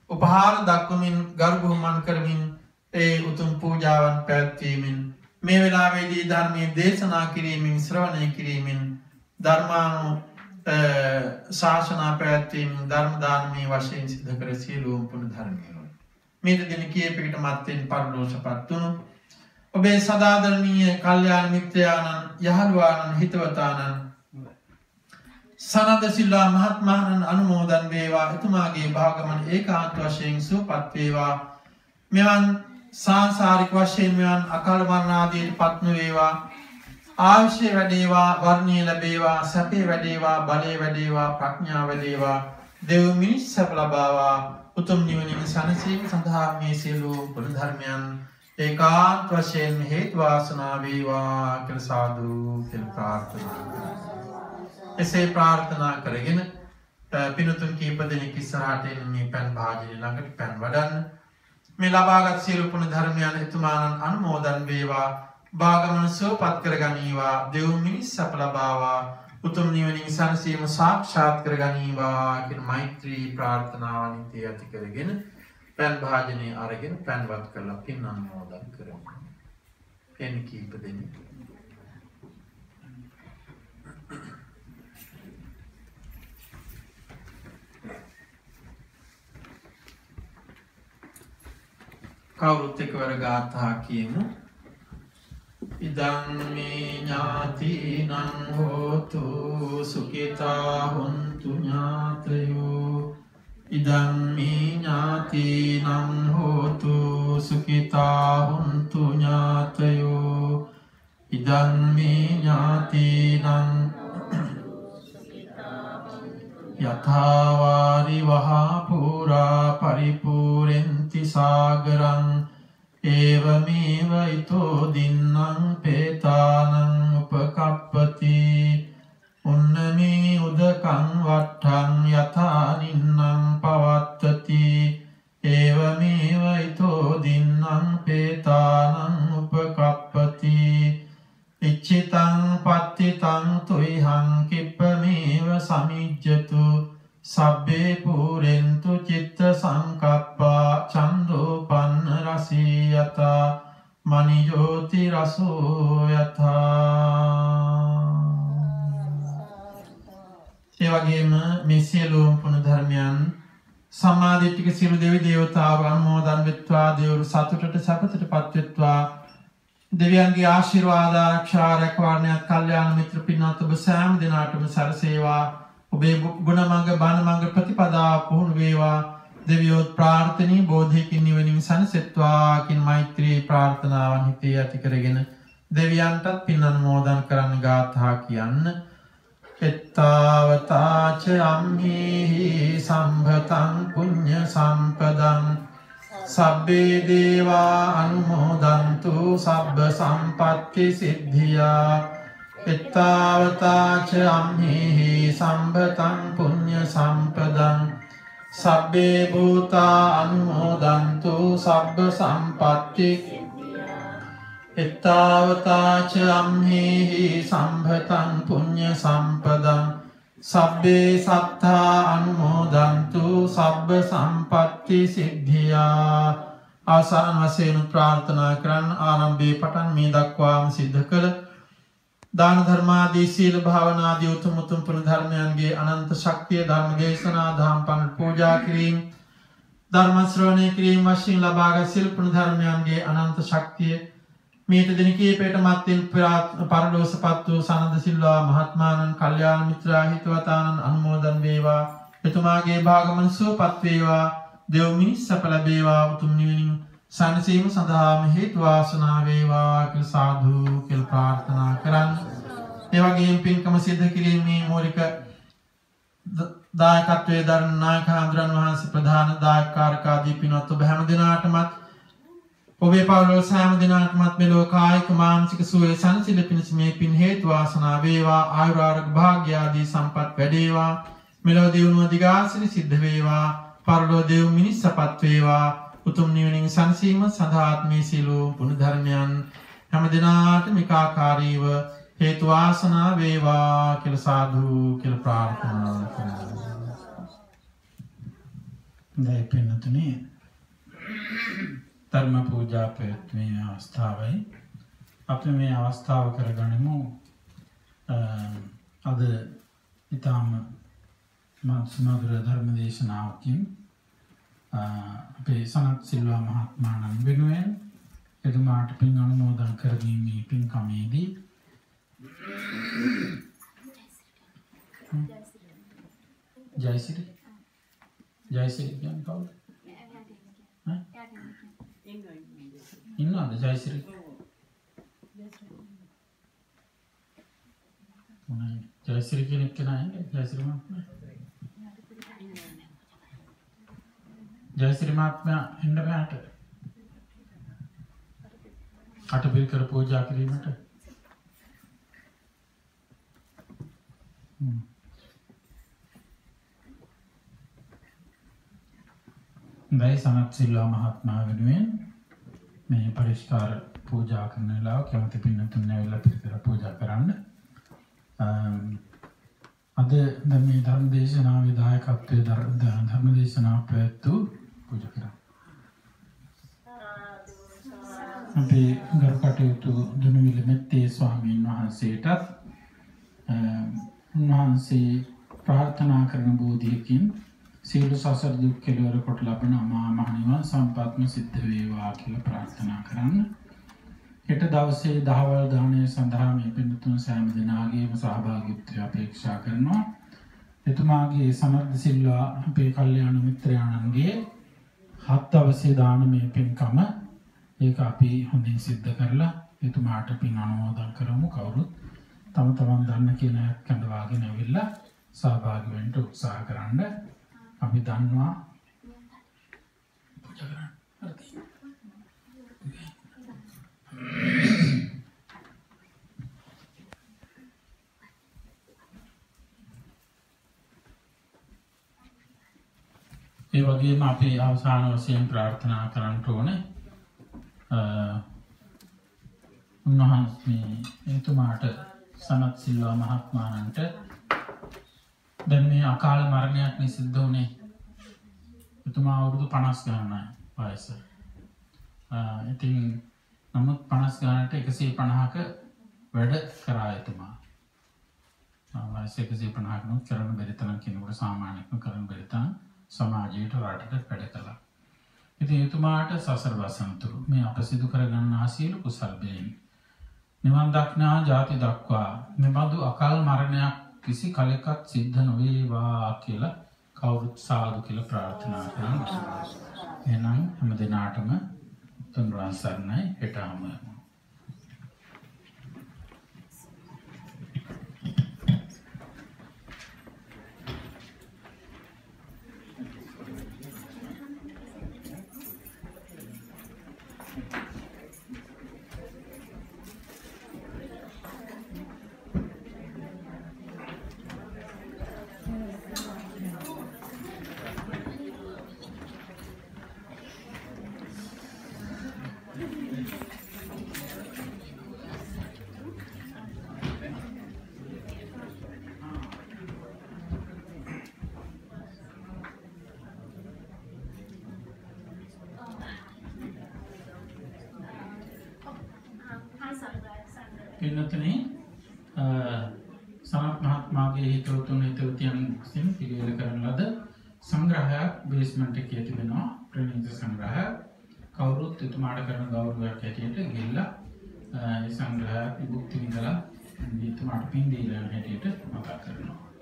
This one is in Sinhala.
උපහාර දක්වමින් ගරු බුහුමන් කරමින් ඒ උතුම් පූජාවන් පැවැත්වීමෙන් මේ වෙලාවේදී ධර්මයේ දේශනා කිරීමෙන් ශ්‍රවණය කිරීමෙන් ධර්මානු ශාසනා පැවැත්වීමෙන් ධර්ම දානමය වශයෙන් සිදු කර සියලුම පුණ්‍ය ධර්මයන් මේ දින කීපයකට මත්තෙන් පරලෝසපත් වුණු ඔබේ සදාදරණීය කල්යාණ මිත්‍රයාණන් යහළුවාණන් හිතවතාණන් සනද සිල්වා මහත්මයාණන් අනුමෝදන් වේවා එතුමාගේ භාගමන ඒකාන්ත වශයෙන් සුවපත් වේවා මෙවන් සාංසාරික වශයෙන් මෙවන් අකාල මරණ ආදීට පත් නොවේවා ආයුෂ වැඩේවා වර්ණීය ලැබේවා සැපේ වැඩේවා බලේ වැඩේවා ප්‍රඥාව වැඩේවා දෙව් මිනිස් සැප ලබාවා උතුම් නිවනින් සැනසීම සඳහා මේ සියලු පුණ්‍ය ධර්මයන් ඒකාන්ත වශයෙන් හේතු වාසනා වේවා කියලා සාදු කියලා ප්‍රාර්ථනා කරනවා. එසේ ප්‍රාර්ථනා කරගෙන පිනුතුන් කීප දෙනෙක් ඉස්සරහට එන මේ පන් භාජනය ළඟට පන් වඩන්න. මේ ලබාගත් සියලු පුණ්‍ය ධර්මයන් එතුමාණන් අනුමෝදන් වේවා. භාගමන සුවපත් කරගනීවා. දෙව් මිනිස් සැප ලබාවා. උතුම් නිවනින් සැනසීම සාක්ෂාත් කරගනීවා කියන මෛත්‍රී ප්‍රාර්ථනාවන් ඇති කරගෙන පන් භාජනය අරගෙන පන්වත් කරලා පින් අනුමෝදන් කරමු. පෙන් කීප දෙනෙක් කවුරුත් එකවර ගාථා කියමු. ඉදං මේ ඥාතිනං හෝතු සුඛිතා හොන්තු ඥාතයෝ ඉදං මේ ඥාතිනං හෝතු සුඛිතා හොන්තු ඥාතයෝ ඉදං මේ ඥාතිනං යථාවාරි වහා පුරා පරිපූරෙන්ති සාගරං ඒවමේව ඊතෝ දින්නම් පේතානං උපකප්පති උන්නමේ උදකං වට්ඨං යථා නින්නම් පවත්තති ඒවමේව ඊතෝ දින්නම් පේතානං උපකප්පති ඉච්ඡිතං පත්තිතං තුයිහං කිප්පමේව සමිජ්ජතු සබ්බේ පුරෙන්තු චිත්ත සංකප්පා චන්දෝ පන්න රසීයතා මනිජෝති රසෝ යථා. ඒ වගේම මේ සියලුම පුණ්‍ය ධර්මයන් සම්මාදිට්ඨික සියලු දෙවි දේවතාවෝ අනුමෝදන් වෙත්වා. දේවරු සතුටට සපතට පත් වෙත්වා. දෙවියන්ගේ ආශිර්වාද ආරක්ෂා රැකවරණයත් කල්යාණ මිත්‍ර පින්වත් ඔබ සෑම දිනාටම සැලසේවා. ඔබේ ගුණමඟ බණමඟ ප්‍රතිපදාව පුහුණු වේවා. දෙවියොත් ප්‍රාර්ථනීය බෝධියකින් නිවනින් සැනසෙත්වා කියන මෛත්‍රී ප්‍රාර්ථනාවන් හිතේ ඇති කරගෙන දෙවියන්ටත් පින් අනුමෝදන් කරන්න ගාථා කියන්න. එත්තාවතාච අම්හිහි සම්භතං පුඤ්ඤ සම්පදං සබ්බේ දේවා අනුමෝදන්තු සබ්බ සම්පත්ති සිද්ධියා. එත්තාවතාච අම්හිහි සම්භතං පුඤ්ඤ සම්පදං සබ්බේ භූතා අනුමෝදන්තු සබ්බ සම්පත්ති එත්තාවතාච අම්හිහි සම්භතං පුඤ්ඤ සම්පදං සබ්බේ සත්තා අනුමෝදන්තු සබ්බ සම්පත්ති සිද්ධියා. ආසන්න වශයෙන් ප්‍රාර්ථනා කරන් ආරම්භයේ පටන් මේ දක්වාම සිද්ධ කළ දාන ධර්මාදී සීල භාවනාදී උතුම් පුණ්‍ය ධර්මයන්ගේ අනන්ත ශක්තිය ධර්ම දේශනා දහම් පඬුරු පූජා කිරීම ධර්ම ශ්‍රවණය කිරීම වශයෙන් ලබාගත් සීල පුණ්‍ය ධර්මයන්ගේ අනන්ත ශක්තිය මේත දින කීපයට මත්ෙන් පරලෝසපත් වූ සනද සිල්වා මහත්මයාණන් කල්යාණ මිත්‍රා හිතවතාණන් අනුමෝදන් වේවා. එතුමාගේ භාගමන සුවපත් වේවා. දෙව් මිනිස් සැප ලැබේවා. උතුම් නිවනින් සැනසීම සඳහාම හේතු වාසනා වේවා කියලා සාදු කියලා ප්‍රාර්ථනා කරන්න. ඒ වගේම පින්කම සිද්ධ කිරීමේ මූලික දායකත්වයේ දරන නායක හඳුරන් වහන්සේ ප්‍රධාන දායකකාරකාදී පින්වත් ඔබ හැම දිනාටමත් ඔබේ පවුල සෑම දිනාටමත් මෙලොව කායික මානසික සුවය සැනසෙල්ල පිණිස මේ පින් හේතු වාසනා වේවා. ආයුරාරෝග්‍ය භාග්‍ය ආදී සම්පත් වැඩේවා. මෙලොව දියුණුව දිගාසිරි සිද්ධ වේවා. පරලොව දෙව් මිනිස් සපත් වේවා. උතුම් නිවනින් සැනසීම සඳහාත් මේ සියලු පුණ්‍ය ධර්මයන් හැම දිනාටම ඒකාකාරීව හේතු වාසනා වේවා කියලා සාදු කියලා ප්‍රාර්ථනා කරනවා. දැන් පින්නතුනේ ධර්ම පූජා පැවැත්මේ අවස්ථාවයි. අපි මේ අවස්ථාව කරගනිමු අද ඊටම මාත්මග්‍ර ධර්ම දේශනාවකින් අපේ සනත් සිල්වා මහත්මයාණන් වෙනුවෙන් එතුමාට පින් අනුමෝදන් කරදීමේ පින්කමේදී ජයසිරි කියන්නේ කවුද? ඉන්නවද ජයසිරි? මොනයි ජයසිරි කෙනෙක් නෑ ජයසිරි මහත්මයා. ජයසිරි මහත්මයා එන්න බෑට. අටපිරිකර පූජා කිරීමට. දැයි සනත් සිල්වා මහත්මයා වෙනුවෙන් මේ පරිස්කාර පූජා කරන වෙලාව කැමති පින්නතුන් ඇවිල්ලා පිරිකර පූජා කරන්න. අද මේ ධර්ම දේශනාවේ දායකත්වයේ ධර්ම දේශනාව පැවැත්වූ පූජා කරා. අපි ගරු කටයුතු දුනුවිල මෙත්තේ ස්වාමීන් වහන්සේටත් උන්වහන්සේ ප්‍රාර්ථනා කරන බෝධියකින් සියලු සසර දුක් කෙලවර කොට ලබන අමා මහ නිවන් සම්පත්ම සිද්ධ වේවා කියලා ප්‍රාර්ථනා කරන්න. හෙට දවසේ දහවල් දාණය සඳහා මේ පින්තුන් සෑම දිනාගේම සහභාගීත්වය අපේක්ෂා කරනවා. එතුමාගේ සමර්ථ සිල්වා අපේ කල්යාණ මිත්‍රයාණන්ගේ 7 දවසේ දානමය පින්කම ඒක අපි හොඳින් සිද්ධ කරලා එතුමාට පින් අනුමෝදන් කරමු. කවුරුත් තම තමන් දන්න කියන කඳවාගෙන ඇවිල්ලා සහභාගී වෙන්න උත්සාහ කරන්න. අපි දන්නවා පූජා කරන්න. ඒ වගේම අපි අවසාන වශයෙන් ප්‍රාර්ථනා කරන්න ඕනේ උන්වහන්සේ එතුමාට සනත් සිල්වා මහත්මයාණන්ට දැන් මේ අකාල මරණයක් නිසිද්ධ වුණේ. එතුමා අවුරුදු 50 ගණනයි වයස. ඉතින් නමුත් 50 ගණනට 150ක වැඩ කරා එතුමා. වයස 150ක නෝ කරන බැරි තරම් කෙනෙකුට සාමාන්‍යයෙන් කරන බැරි තරම් සමාජයට රටට වැඩ කළා. ඉතින් එතුමාට සසර වසන්තුරු මේ අප සිදු කරගන්නා සියලු කුසල් බැවින් නිවන් දක්නා ජාති දක්වා මෙබඳු අකාල මරණයක් කිසි කලෙකත් සිද්ධ නොවේවා කියලා කවුරුත් සාදු කියලා ප්‍රාර්ථනා කරනවා. එහෙනම් හැම දිනාටම තුන්වරන් සරණයි. හෙටම පින්නතුනේ සනත් මහත්මයාගේ හිතවතුන් හිතවතියන් විසින් පිළිවෙල කරන ලද සංග්‍රහයක් බේස්මන්ට් එකේ තිබෙනවා. ප්‍රණීත සංග්‍රහයක්. කවුරුත් එතුමාට කරන ගෞරවයක් හැටියට ගිහිල්ලා ඒ සංග්‍රහය භුක්ති විඳලා එතුමාට පින් දීලා හැටියට මතක් කරනවා.